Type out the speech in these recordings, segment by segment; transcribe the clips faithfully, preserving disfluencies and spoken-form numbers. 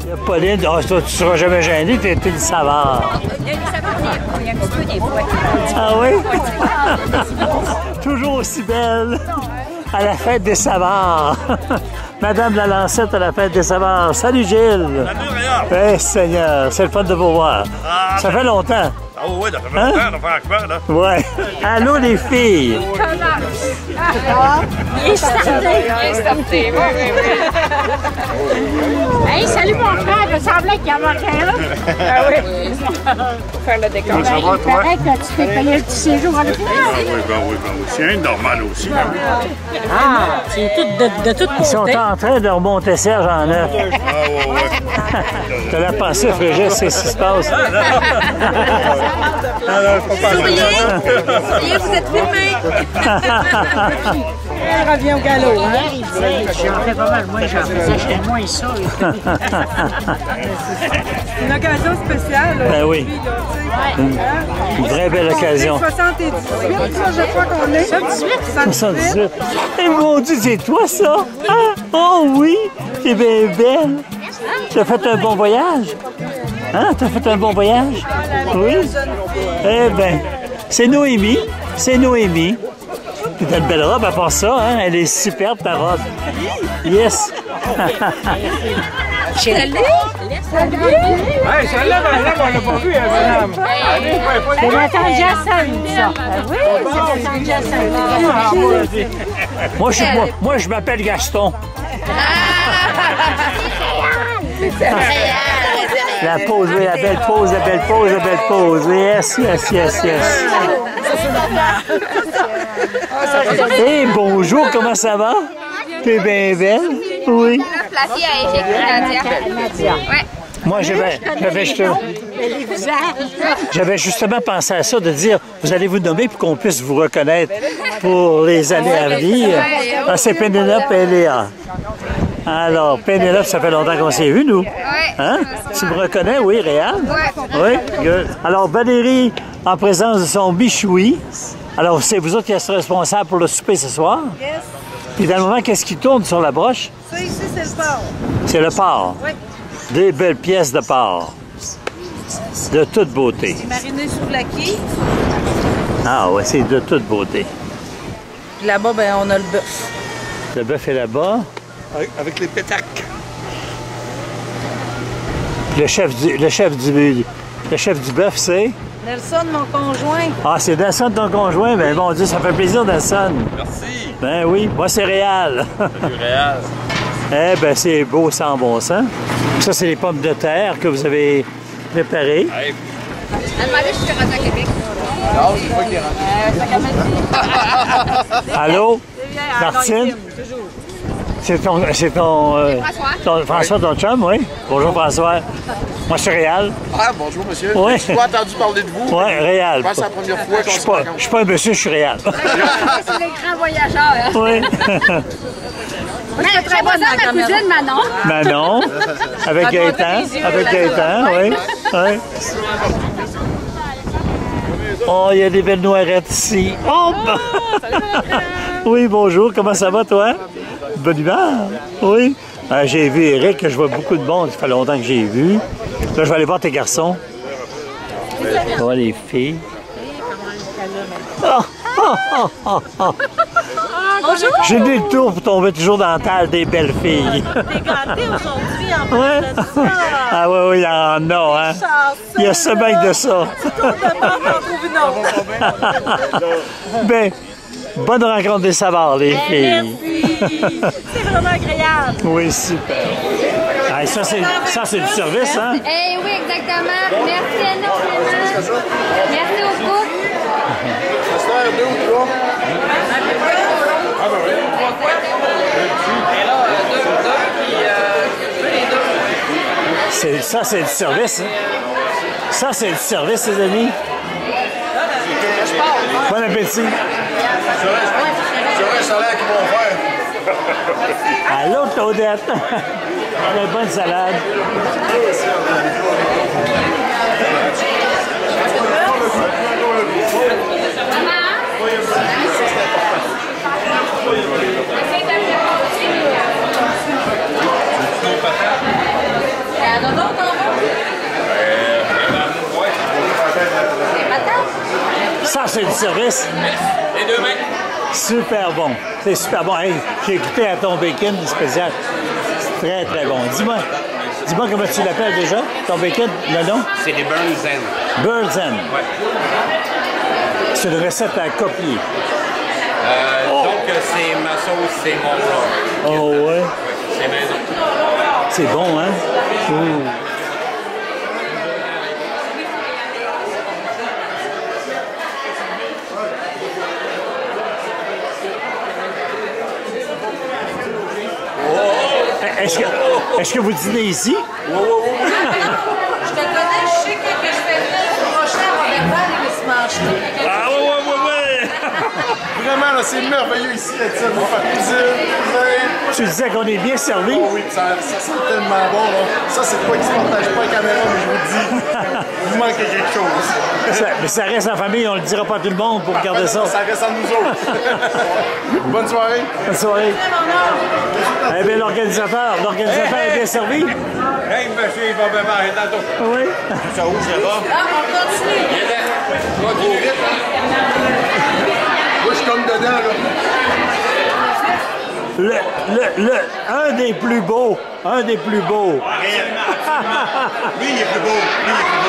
Il y a Pauline. Oh, toi, tu ne seras jamais gênée, tu es une savard. Il y a une saveur, il y a un petit peu des fois. Ah oui? Toujours aussi belle. À la fête des savards. Madame la Lancette à la fête des savards. Salut Gilles. Salut Réal. Eh Seigneur, c'est le fun de vous voir. Ah, ça fait longtemps. Ah oui, ça fait longtemps, hein? Franchement, là. Ouais. Allô les filles. Il est starté. Il est starté, oui, oui, oui. Hey, salut mon frère, je semblais qu'il y en manquait un. Ah oui. Pour faire le décor. Ça va, toi? Il paraît que tu t'es payé le petit séjour à l'hôpital. Ah oui, ben oui, ben oui. C'est un normal aussi. Ah, c'est tout de, de toute Ils sont côté. en train de remonter Serge en neuf. Ah oui, oui. T'as la pensée, Frégis, c'est ce qui se passe. Souriez, souriez, vous êtes filmés. Elle revient au galop, hein? J'en fais pas mal, moi j'en faisais chez moi et ça. Une occasion spéciale. Ben oui. Une, une vraie belle occasion. soixante-dix-huit, ça, je crois qu'on est. soixante-dix-huit. Eh mon Dieu, c'est toi ça? Hein? Oh oui, t'es bien belle. Tu as fait un bon voyage? Hein? Tu as fait un bon voyage? Oui? Eh bien, c'est Noémie. C'est Noémie. Tu as une belle robe à part ça, hein? Elle est superbe ta robe. Yes! Salut! Salut! Hey, celle-là, madame, on l'a pas vue, hein, madame. C'est la tante Jacinthe, ça. Oui, c'est la tante Jacinthe. Moi, je, moi, moi, je m'appelle Gaston. La pause, oui, la belle pause, la belle pause, la belle pause. Yes, yes, yes, yes. Hé, bonjour, comment ça va? T'es bien belle? Oui. Placée à éjecter Nadia. Ouais. Moi, j'avais, j'avais, justement, j'avais justement pensé à ça, de dire, vous allez vous nommer pour qu'on puisse vous reconnaître pour les années à venir. Ah, c'est Pénélope et Léa. Alors, Pénélope, ça fait longtemps qu'on s'est vus, nous. Hein? Tu me reconnais, oui, Réal? Oui. Good. Alors, Valérie, en présence de son bichoui. Alors, c'est vous autres qui êtes responsables pour le souper ce soir? Yes. Puis dans le moment, qu'est-ce qui tourne sur la broche? Ça ici, c'est le porc. C'est le porc. Oui. Des belles pièces de porc. De toute beauté. C'est mariné sous la quille. Ah oui, c'est de toute beauté. Puis là-bas, ben, on a le bœuf. Le bœuf est là-bas. Avec, avec les pétacs. Le chef du, le chef du, le chef du bœuf, c'est? Nelson, mon conjoint. Ah, c'est Nelson, ton conjoint? Ben bon Dieu, ça fait plaisir, Nelson. Merci. Ben oui, moi c'est Réal. Salut Réal. Eh ben c'est beau sans bon sens. Ça, c'est les pommes de terre que vous avez préparées. Hey. Demandez si je suis rendu à Québec. Non, c'est pas qui rentre. Allô? Martine? C'est ton, c'est ton, euh, ton... François, ton chum, oui? Bonjour, François. Moi, je suis Réal. Ah, bonjour, monsieur. Oui. J'ai pas entendu parler de vous. Oui, Réal. Je pense que c'est la première fois Je qu'on suis se pas, rencontre. je suis pas un monsieur, je suis Réal. C'est les grands voyageurs. Hein? Oui. Je suis très bonne ma cousine Manon. Manon, avec Gaëtan, avec Gaëtan, oui. oui. Oh, il y a des belles noirettes ici. Oh! Oui, bonjour, comment ça va, toi? Bonne humeur? Oui. Euh, j'ai vu Eric, je vois beaucoup de monde, ça fait longtemps que j'ai vu. Là, je vais aller voir tes garçons. Je vois les filles. Oh, oh, oh, oh, oh. Bonjour. J'ai des tours pour tomber toujours dans la table des belles filles. T'es gâté aujourd'hui en plus Ouais. de ça. Ah oui, oui, il y en a, hein? Il y a ce mec de ça. On demande d'en trouver une autre. Ben, bonne rencontre des savards, les filles. Merci. C'est vraiment agréable. Oui, super. Ah, ça, c'est ça, c'est du service, hein? Eh oui, exactement. Merci énormément. Merci au couple. deux ou trois. C'est, ça, c'est du service, hein? Ça, c'est du service, les amis. Bon appétit. J'aurais un salaire qu'ils vont faire. Allô, Claudette. Une bonne salade. c'est du service? Les deux mains. Super bon. C'est super bon. Hey, j'ai goûté à ton bacon spécial. C'est très, très bon. Dis-moi, dis-moi comment tu l'appelles déjà, ton bacon, le nom? C'est les Burns End. Burns End. Ouais. C'est une recette à copier. Euh, oh. Donc, c'est ma sauce, c'est mon plat. Oh, ouais. C'est maison. C'est bon, hein? Ouh. Est-ce que, est-ce que vous dînez ici? Je te connais, je sais que, que je fais venir le prochain avec moi, mais se mange tout. Ah oui, oui, oui, oui! Vraiment, là, c'est merveilleux ici, la petite cuisine. Tu disais qu'on est bien servi? Oh oui, ça, ça sent tellement bon, là. Ça, c'est pas qui se partage pas la caméra, mais je vous le dis, vous manquez quelque chose. Ça, mais ça reste en famille, on le dira pas à tout le monde pour regarder ça. Ça reste à nous autres. Bonne soirée. Bonne soirée. Eh bien, l'organisateur, l'organisateur est bien servi? Hey, monsieur, il va me manger tantôt. Oui. Ça ouvre là-bas. Ah, on continue. Viens là. Continue vite, hein. Moi, je suis comme dedans, là. Le, le, le, un des plus beaux, un des plus beaux. Lui, il est plus beau. Lui, il est plus beau.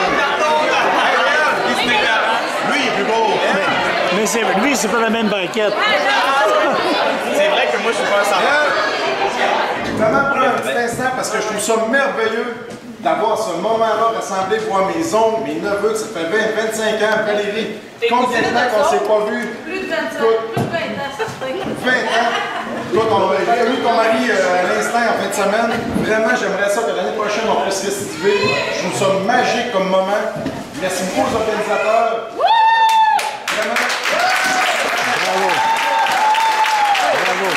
Lui, il est plus beau. Mais c'est, lui, c'est pas la même braquette. C'est vrai que moi, je suis pas un savant. Vraiment prendre un petit instant parce que je trouve ça merveilleux d'avoir ce moment-là rassemblé, voir mes oncles, mes neveux, que ça fait vingt, vingt-cinq ans, Valérie. Combien de temps qu'on ne s'est pas vu? Plus de vingt-cinq, plus de vingt ans, ça se fait. vingt ans. Écoute, on a eu ton mari euh, à l'instant en fin de semaine. Vraiment, j'aimerais ça que l'année prochaine, on puisse récidiver. Je trouve ça magique comme moment. Merci beaucoup aux organisateurs. Vraiment. Bravo. Bravo.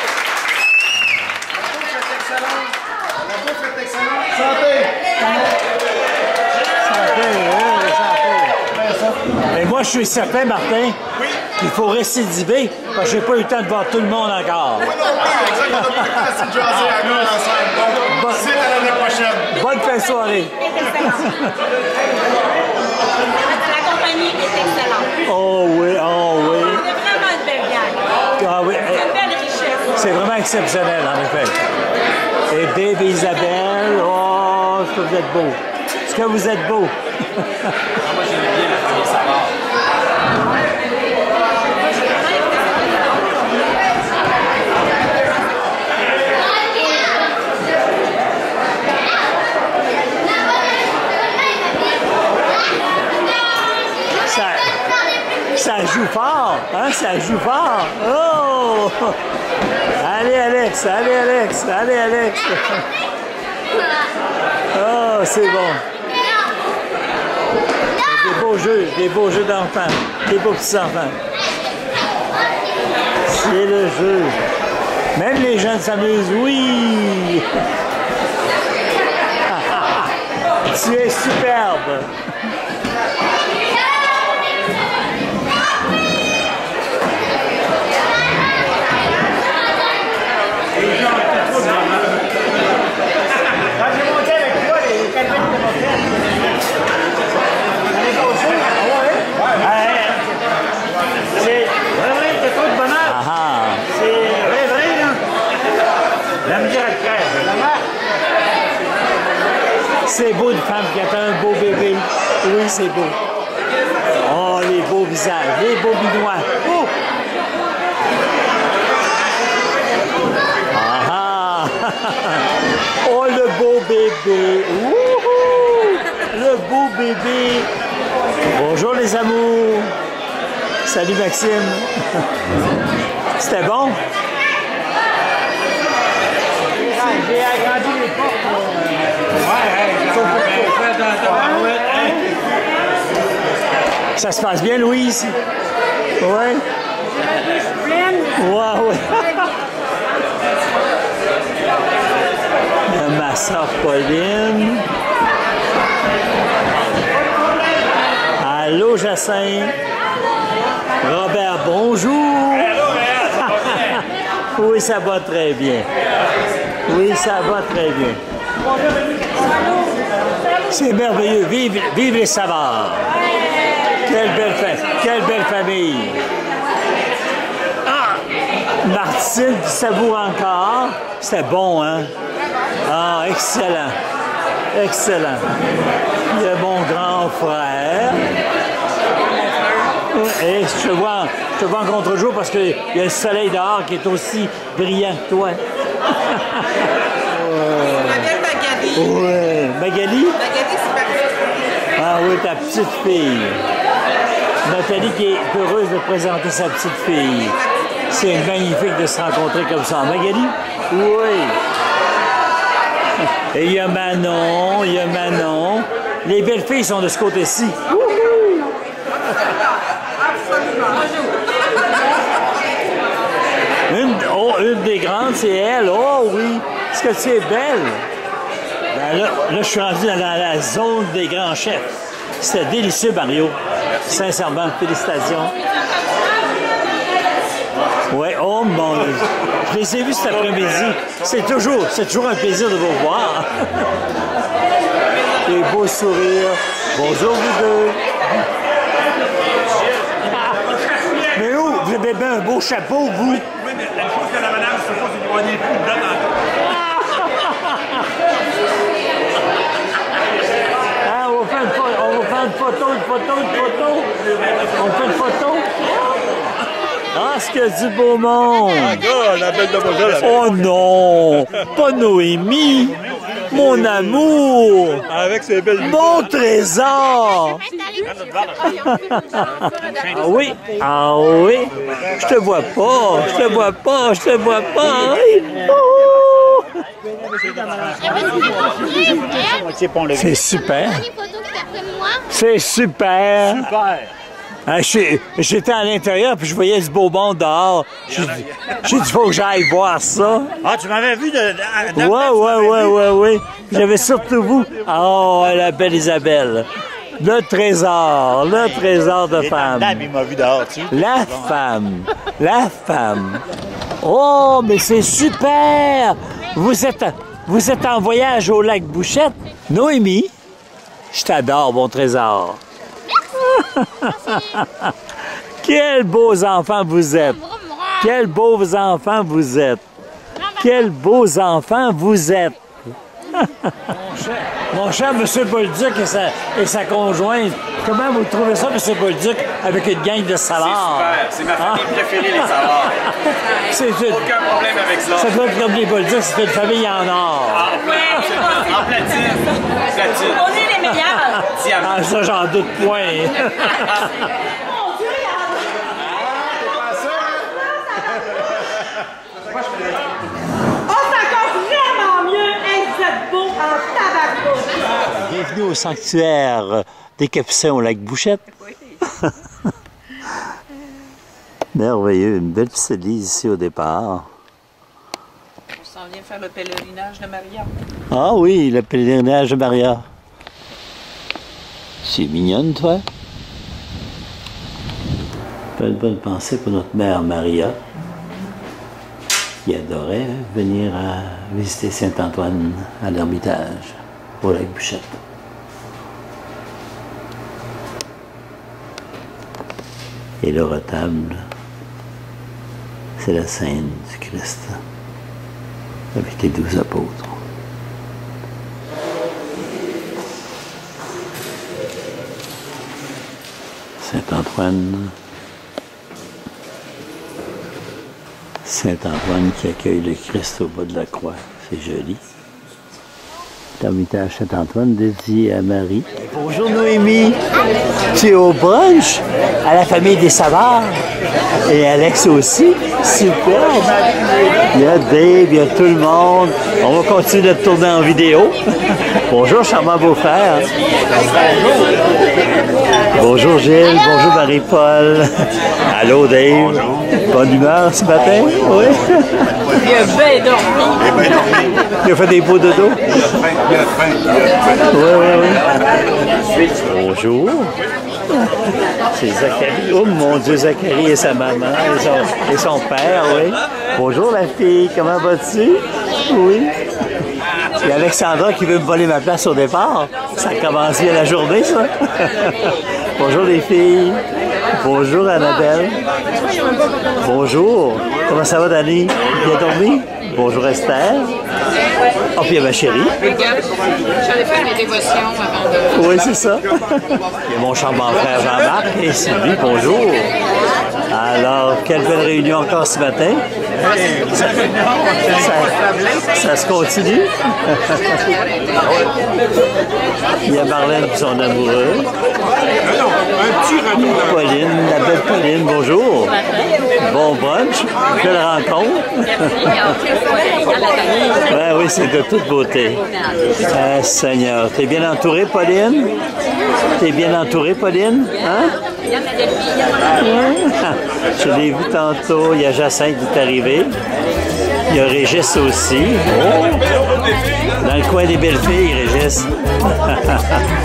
La bouffe est excellente. Santé! Santé, oui, santé. Et moi, je suis certain, Martin, qu'il faut récidiver, parce que j'ai pas eu le temps de voir tout le monde encore. Oui, non plus. Exactement. On a plus le temps de jaser à nous ensemble. Donc, c'est à l'année prochaine. Bonne fin de soirée. La compagnie est excellente. Oh oui, oh oui. On est vraiment une belle gang. Ah oui. Une belle richesse. C'est vraiment exceptionnel, en effet. Et Dave et Isabelle, oh, est-ce que vous êtes beaux. Est-ce que vous êtes beaux? Moi, j'aimais bien la famille Savard. Ça, ça joue fort, hein? Ça joue fort. Oh! Allez, Alex, allez, Alex, allez, Alex. Oh, c'est bon. Des beaux jeux, des beaux jeux d'enfants, des beaux petits enfants. C'est le jeu. Même les jeunes s'amusent, oui! Tu es superbe! Quand j'ai monté avec toi, les quatre minutes de mon frère. C'est vrai, vrai, c'est trop de bonheur. Ah ah! C'est vrai, vrai, là. La misère à le faire. C'est beau une femme qui a un beau bébé. Oui, c'est beau. Oh, les beaux visages, les beaux binois. Oh! Ah ah! Oh, le beau bébé. Wouhou! Le beau bébé. Bonjour les amours. Salut Maxime. C'était bon? J'ai agrandi les portes. Ça se passe bien, Louise? Oui? Ouais, oui. Ma soeur Pauline. Allô, Jacinthe. Robert, bonjour. Oui, ça va très bien. Oui, ça va très bien. C'est merveilleux. Vive, vive les Savards. Quelle belle, fa- quelle belle famille! Ah! Martine qui savoure encore. C'était bon, hein? Ah, excellent. Excellent. Il y a mon grand frère. Et je te vois, je te vois en contre-jour parce qu'il y a le soleil dehors qui est aussi brillant que toi. Je m'appelle Magali. Ouais. Magali? Magali, c'est ma petite. Ah oui, ta petite fille. Nathalie qui est heureuse de présenter sa petite fille. C'est magnifique de se rencontrer comme ça. Magali? Oui. Et il y a Manon, il y a Manon. Les belles filles sont de ce côté-ci. Une, oh, une des grandes, c'est elle. Oh oui. Est-ce que tu es belle? Ben là, là, je suis rendu dans la zone des grands chefs. C'était délicieux, Mario. Sincèrement, félicitations. Oui, oh mon Dieu. Je les ai vus cet après-midi. C'est toujours, c'est toujours un plaisir de vous voir. Des beaux sourires. Bonjour, vous deux. Mais où? Vous avez bien un beau chapeau, vous? Oui, mais la chose que la madame se pose, c'est qu'on a des coups dedans dans Ah, on va faire une photo, on va faire une photo, une photo, une photo. On fait une photo. Ah, ce qu'il y a du beau monde! Ah, la belle demoiselle. Oh non! Pas Noémie! Mon amour! Avec ses belles Mon trésor! Ah oui? Ah oui? Je te vois pas! Je te vois pas! Je te vois pas! Oh! C'est super! C'est super! Super. Ah, j'ai- J'étais à l'intérieur puis je voyais ce beau monde dehors. J'ai dit, j'ai dit, faut que j'aille voir ça. Ah, tu m'avais vu de. de, de Ouais, ouais, ouais, ouais, ouais. J'avais surtout vous. Oh, la belle Isabelle. Le trésor, le trésor de femme. il m'a vu dehors, tu La femme, la femme. Oh, mais c'est super! Vous êtes, vous êtes en voyage au lac Bouchette. Noémie, je t'adore, mon trésor. Quels beaux enfants vous êtes! Quels beaux enfants vous êtes! Quels beaux enfants vous êtes! Mon cher M. Bolduc et sa, et sa conjointe, comment vous trouvez ça, M. Bolduc, avec une gang de salades? C'est ma famille préférée, les salades. C'est une- Aucun problème avec ça. Ça doit être comme les Bolduc, c'est une famille en or. En platine. Platine. On est les meilleurs. Diamant. Ah, ça, j'en doute point. Oh, c'est encore vraiment mieux. Hey, vous êtes beau en tabac. Bienvenue au sanctuaire des Capucins au lac Bouchette. Merveilleux, une belle petite église ici au départ. On s'en vient faire le pèlerinage de Maria. Ah oui, le pèlerinage de Maria. C'est mignonne, toi. Belle bonne pensée pour notre mère Maria, qui adorait venir à visiter Saint-Antoine à l'Ermitage, au lac Bouchette. Et le retable, c'est la scène du Christ, avec les douze apôtres. Saint-Antoine, Saint-Antoine qui accueille le Christ au bas de la croix, c'est joli. L'ermitage Saint-Antoine dédié à Marie. Bonjour Noémie, tu es au brunch à la famille des Savard et Alex aussi, super. Il y a Dave, il y a tout le monde. On va continuer de tourner en vidéo. Bonjour charmant beau-frère. Bonjour Gilles, bonjour Marie-Paul. Allô Dave. Bonne humeur ce matin? Oui. Il a bien dormi. Il a fait des beaux dodos? Oui, oui, oui. Bonjour. C'est Zacharie. Oh mon Dieu, Zacharie et sa maman et son, et son père, oui. Bonjour la fille, comment vas-tu? Oui. Il y a Alexandra qui veut me voler ma place au départ. Ça commence bien la journée, ça. Bonjour les filles. Bonjour Annabelle. Bonjour. Comment ça va, Dani? Bien dormi? Bonjour Esther. Oh, puis il y a ma chérie. J'allais faire mes dévotions avant de... Oui, c'est ça. Il y a mon charmant frère Jean-Marc et Sylvie. Bonjour. Alors, quelle belle réunion encore ce matin. Ça, ça se continue. Il y a Marlène et son amoureux. Pauline, la belle Pauline, bonjour. Bon brunch, belle rencontre. Ben oui, c'est de toute beauté. Ah, Seigneur, t'es bien entourée, Pauline? T'es bien entourée, Pauline? Hein? Je l'ai vu tantôt, il y a Jacinthe qui est arrivé. Il y a Régis aussi. Oh. Dans le coin des belles filles, Régis.